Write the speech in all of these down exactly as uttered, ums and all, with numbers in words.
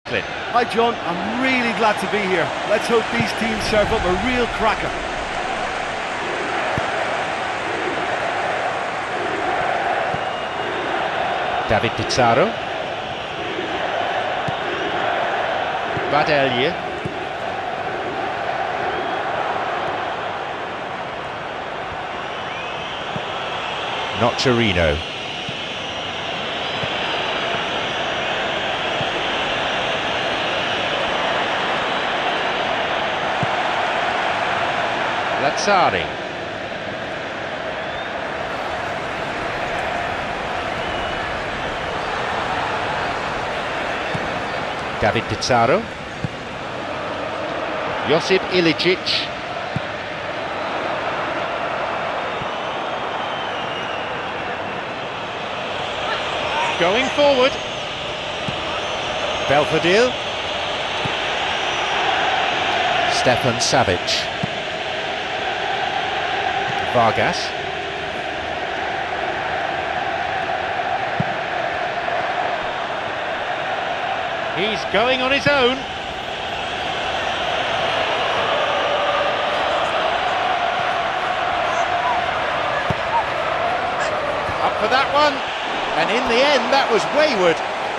Franklin. Hi John, I'm really glad to be here. Let's hope these teams serve up a real cracker. David Pizarro. Badelje. Nocerino. Lazzari. David Pizarro. Josip Ilicic. Going forward. Belfodil. Stefan Savic. Vargas. He's going on his own. Up for that one. And in the end, that was wayward.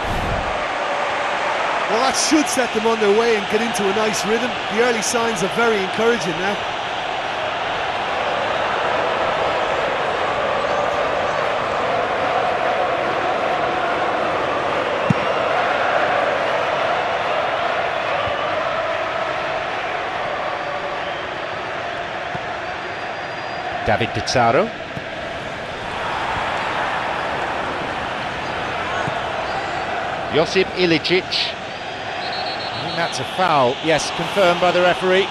Well, that should set them on their way and get into a nice rhythm. The early signs are very encouraging now. David Pizarro. Josip Ilicic. I think that's a foul. Yes, confirmed by the referee.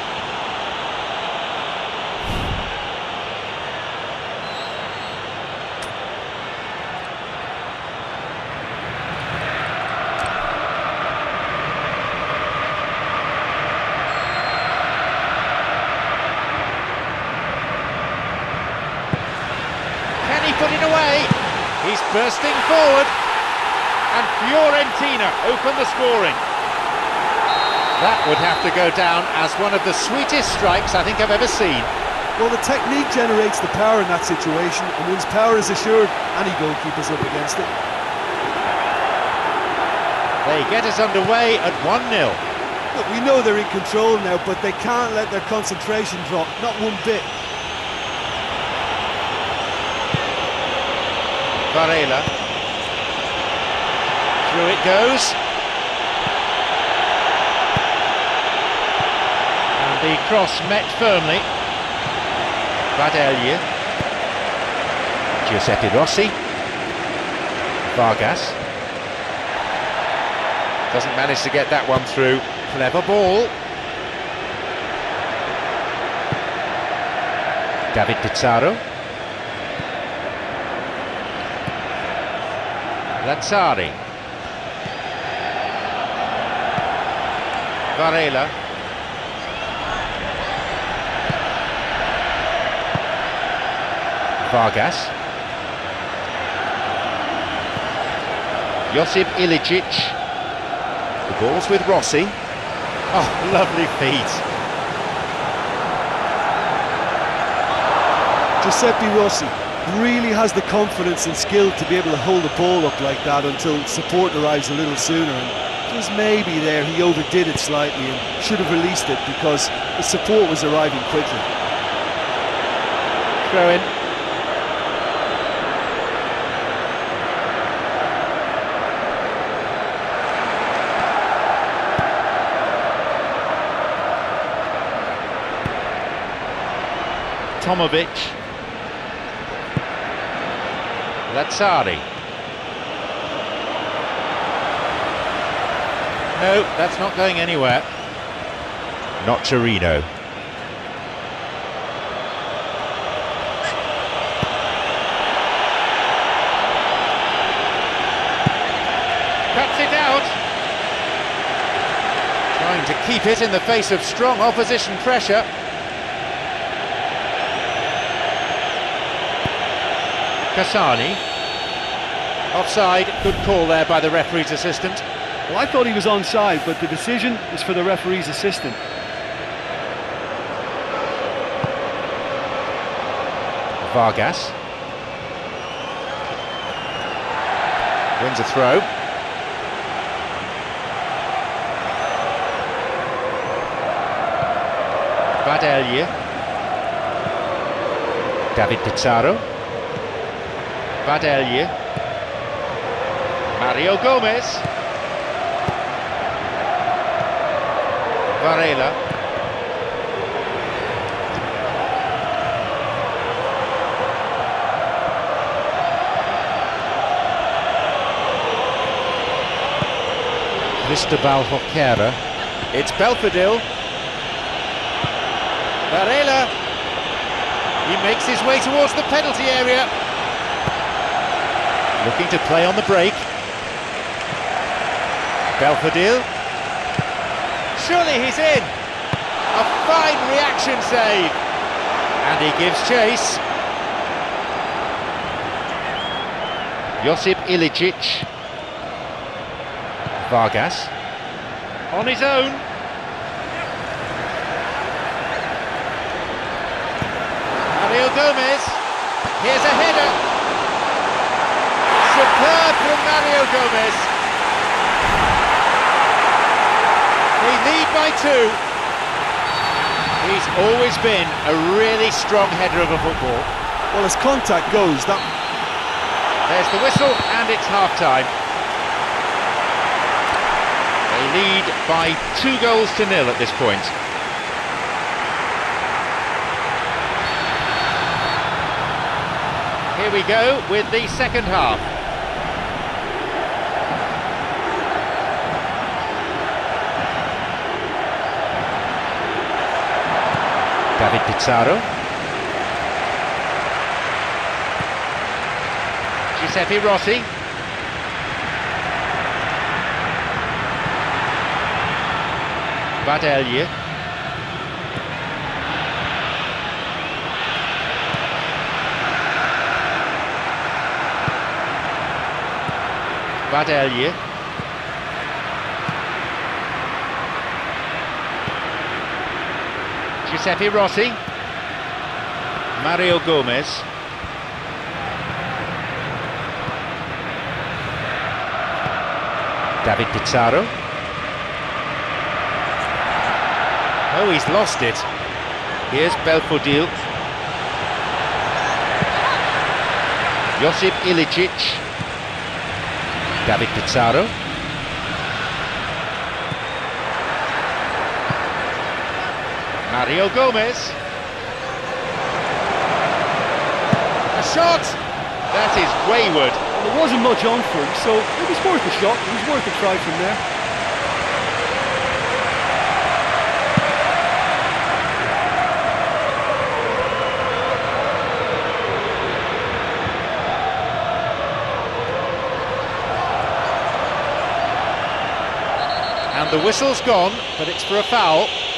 Can he put it away? He's bursting forward. And Fiorentina open the scoring. That would have to go down as one of the sweetest strikes I think I've ever seen. Well, the technique generates the power in that situation, and once power is assured, any goalkeeper's up against it. They get us underway at one nil. Look, we know they're in control now, but they can't let their concentration drop, not one bit. Varela. Through it goes. And the cross met firmly. Badelje. Giuseppe Rossi. Vargas. Doesn't manage to get that one through. Clever ball. David Pizarro. Lazzari. Varela. Vargas. Josip Ilicic. The ball's with Rossi. Oh, lovely feet. Giuseppe Rossi really has the confidence and skill to be able to hold the ball up like that until support arrives a little sooner. And just maybe there he overdid it slightly and should have released it because the support was arriving quickly. Throw in. Tomovic. Lazzari. No, that's not going anywhere. Nocerino. Cuts it out. Trying to keep it in the face of strong opposition pressure. Cassani. Offside, good call there by the referee's assistant. Well, I thought he was onside, but the decision is for the referee's assistant. Vargas wins a throw. Badelje. David Pizarro. Badelje. Mario Gomez. Varela. Cristobal Joquera. It's Belfodil. Varela. He makes his way towards the penalty area. Looking to play on the break. Belfodil. Surely he's in. A fine reaction save. And he gives chase. Josip Ilicic. Vargas. On his own. Mario Gomez. Here's a header. Superb from Mario Gomez. They lead by two. He's always been a really strong header of a football. Well, as contact goes, that... There's the whistle, and it's half-time. They lead by two goals to nil at this point. Here we go with the second half. David Pizarro. Giuseppe Rossi. Badelje. Badelje. Giuseppe Rossi. Mario Gomez. David Pizarro. Oh, he's lost it. Here's Belfodil. Josip Ilicic. David Pizarro. Mario Gomez. A shot! That is wayward. Well, there wasn't much on for him, so it was worth a shot. It was worth a try from there. And the whistle's gone, but it's for a foul.